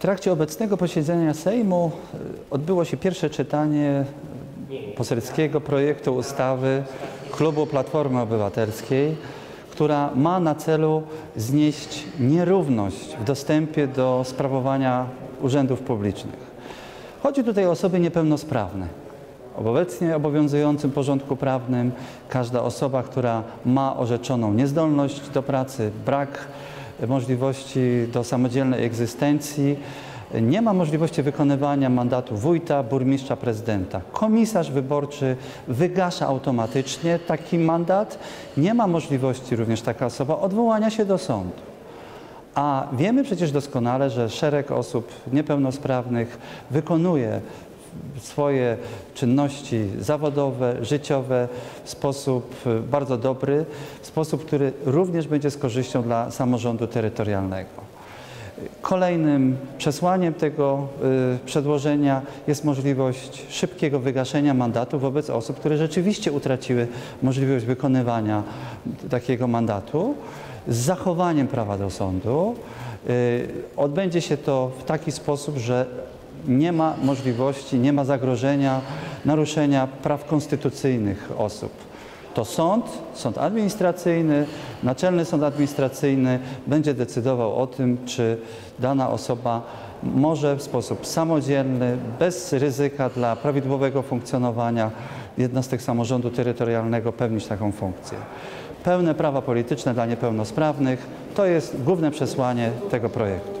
trakcie obecnego posiedzenia Sejmu odbyło się pierwsze czytanie poselskiego projektu ustawy Klubu Platformy Obywatelskiej, która ma na celu znieść nierówność w dostępie do sprawowania urzędów publicznych. Chodzi tutaj o osoby niepełnosprawne. W obecnie obowiązującym porządku prawnym każda osoba, która ma orzeczoną niezdolność do pracy, brak możliwości do samodzielnej egzystencji, nie ma możliwości wykonywania mandatu wójta, burmistrza, prezydenta. Komisarz wyborczy wygasza automatycznie taki mandat. Nie ma możliwości również taka osoba odwołania się do sądu. A wiemy przecież doskonale, że szereg osób niepełnosprawnych wykonuje swoje czynności zawodowe, życiowe w sposób bardzo dobry, w sposób, który również będzie z korzyścią dla samorządu terytorialnego. Kolejnym przesłaniem tego przedłożenia jest możliwość szybkiego wygaszenia mandatu wobec osób, które rzeczywiście utraciły możliwość wykonywania takiego mandatu z zachowaniem prawa do sądu. Odbędzie się to w taki sposób, że nie ma możliwości, nie ma zagrożenia naruszenia praw konstytucyjnych osób. To sąd administracyjny, Naczelny Sąd Administracyjny będzie decydował o tym, czy dana osoba może w sposób samodzielny, bez ryzyka dla prawidłowego funkcjonowania jednostek samorządu terytorialnego pełnić taką funkcję. Pełne prawa polityczne dla niepełnosprawnych to jest główne przesłanie tego projektu.